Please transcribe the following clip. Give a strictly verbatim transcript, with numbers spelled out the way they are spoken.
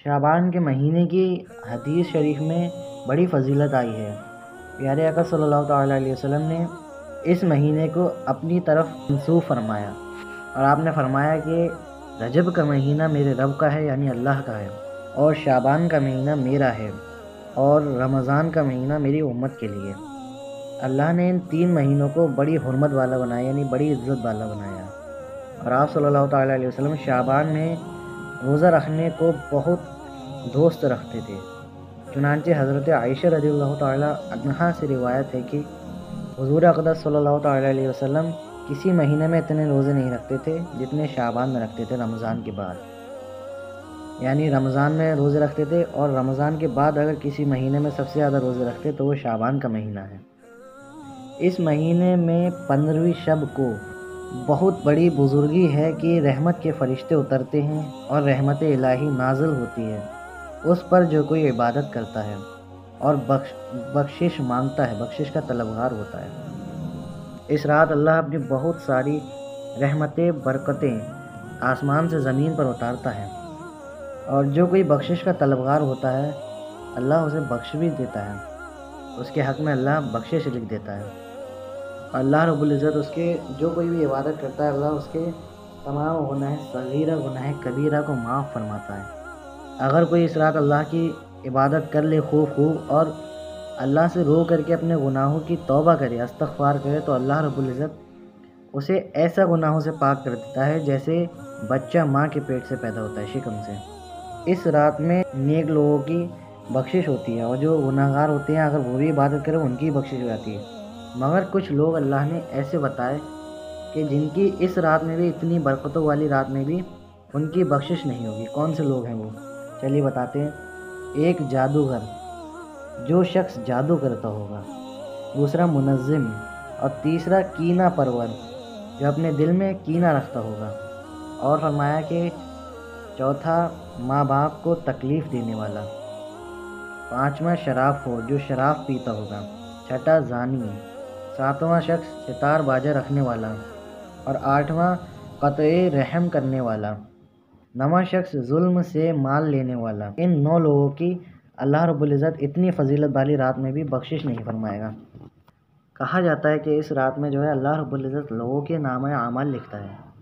شعبان کے مہینے کی حدیث شریف میں بڑی فضیلت آئی ہے۔ پیارے آقا صلی اللہ تعالیٰ علیہ وسلم نے اس مہینے کو اپنی طرف منسوب فرمایا اور آپ نے فرمایا کہ رجب کا مہینہ میرے رب کا ہے، یعنی اللہ کا ہے، اور شعبان کا مہینہ میرا ہے، اور رمضان کا مہینہ میری امت کے لیے۔ اللہ نے ان تین مہینوں کو بڑی حرمت والا بنایا، یعنی بڑی عزت والا بنایا، اور آپ صلی اللہ تعالیٰ علیہ وسلم شعبان میں روزہ رکھنے کو بہت دوست رکھتے تھے۔ چنانچہ حضرت عائشہ رضی اللہ تعالیٰ عنہا سے روایت ہے کہ حضور اقدس صلی اللہ تعالیٰ علیہ وسلم کسی مہینے میں اتنے روزے نہیں رکھتے تھے جتنے شعبان میں رکھتے تھے رمضان کے بعد، یعنی رمضان میں روزے رکھتے تھے، اور رمضان کے بعد اگر کسی مہینے میں سب سے زیادہ روزے رکھتے تو وہ شعبان کا مہینہ ہے۔ اس مہینے میں پندرہویں شب کو بہت بڑی بزرگی ہے کہ رحمت کے فرشتے اترتے ہیں اور رحمت الہی نازل ہوتی ہے اس پر جو کوئی عبادت کرتا ہے اور بخش بخشش مانگتا ہے، بخشش کا طلبگار ہوتا ہے۔ اس رات اللہ اپنی بہت ساری رحمتیں، برکتیں آسمان سے زمین پر اتارتا ہے، اور جو کوئی بخشش کا طلبگار ہوتا ہے اللہ اسے بخش بھی دیتا ہے، اس کے حق میں اللہ بخشش لکھ دیتا ہے۔ اللہ رب العزت اس کے جو کوئی بھی عبادت کرتا ہے اللہ اس کے تمام گناہ صغیرہ گناہ کبیرہ کو معاف فرماتا ہے۔ اگر کوئی اس رات اللہ کی عبادت کر لے خوب خوب اور اللہ سے رو کر کے اپنے گناہوں کی توبہ کرے، استغفار کرے، تو اللہ رب العزت اسے ایسا گناہوں سے پاک کر دیتا ہے جیسے بچہ ماں کے پیٹ سے پیدا ہوتا ہے، شکم سے۔ اس رات میں نیک لوگوں کی بخشش ہوتی ہے، اور جو گناہ گار ہوتے ہیں اگر وہ بھی عبادت کرے ان کی بخشش ہو جاتی ہے۔ مگر کچھ لوگ اللہ نے ایسے بتائے کہ جن کی اس رات میں بھی، اتنی برکتوں والی رات میں بھی ان کی بخشش نہیں ہوگی۔ کون سے لوگ ہیں وہ؟ چلیے بتاتے ہیں۔ ایک جادوگر، جو شخص جادو کرتا ہوگا، دوسرا منظم، اور تیسرا کینہ پرور، جو اپنے دل میں کینہ رکھتا ہوگا، اور فرمایا کہ چوتھا ماں باپ کو تکلیف دینے والا، پانچواں شراب خور، جو شراب پیتا ہوگا، چھٹا زانی، ساتواں شخص ستار باجہ رکھنے والا، اور آٹھواں قطع رحم کرنے والا، نواں شخص ظلم سے مال لینے والا۔ ان نو لوگوں کی اللہ رب العزت اتنی فضیلت والی رات میں بھی بخشش نہیں فرمائے گا۔ کہا جاتا ہے کہ اس رات میں جو ہے اللہ رب العزت لوگوں کے نامہ اعمال لکھتا ہے۔